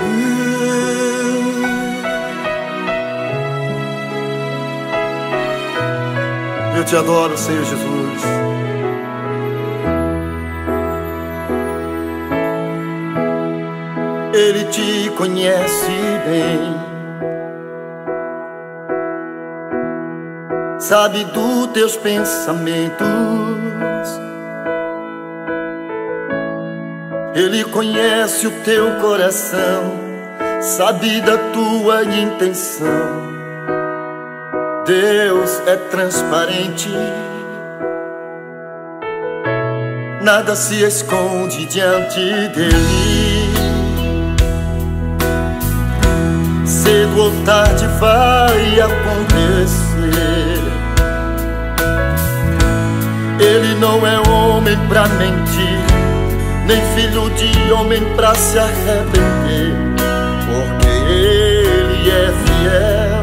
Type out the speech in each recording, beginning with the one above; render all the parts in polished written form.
Eu te adoro, Senhor Jesus. Ele te conhece bem, sabe dos teus pensamentos. Ele conhece o teu coração, sabe da tua intenção. Deus é transparente, nada se esconde diante dele. Cedo ou tarde vai acontecer. Ele não é homem pra mentir, nem filho de homem pra se arrepender, porque ele é fiel.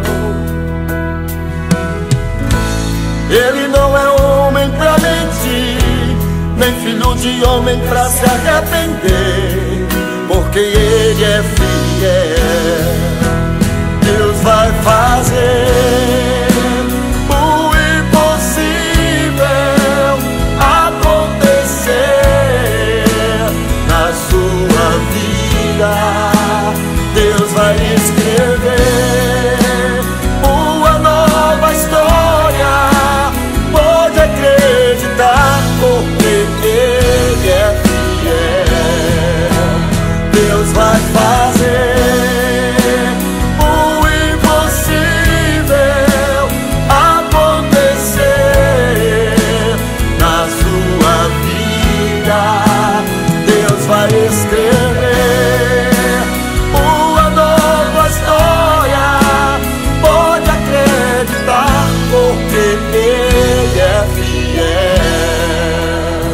Ele não é homem pra mentir, nem filho de homem pra se arrepender, porque ele é fiel. Deus vai fazer o impossível acontecer na sua vida. Deus vai escrever uma nova história. Pode acreditar, porque Ele é fiel. Deus vai fazer vai escrever uma nova história. Pode acreditar, porque Ele é fiel.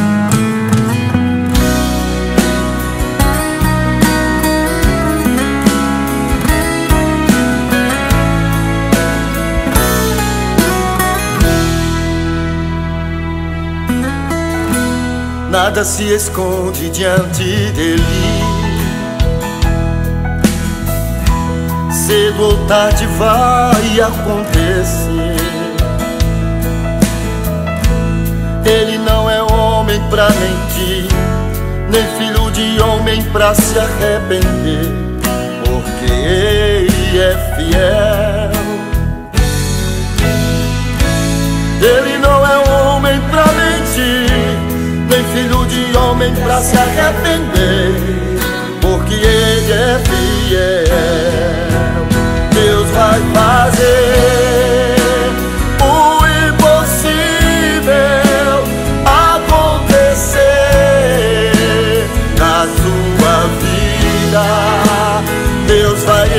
Nada se esconde diante dele. Cedo ou tarde vai acontecer. Ele não é homem pra mentir, nem filho de homem pra se arrepender, porque Ele é fiel. Ele não é homem pra mentir, nem filho de homem pra se arrepender, porque Ele é fiel. Deus vai fazer o impossível acontecer na sua vida. Deus vai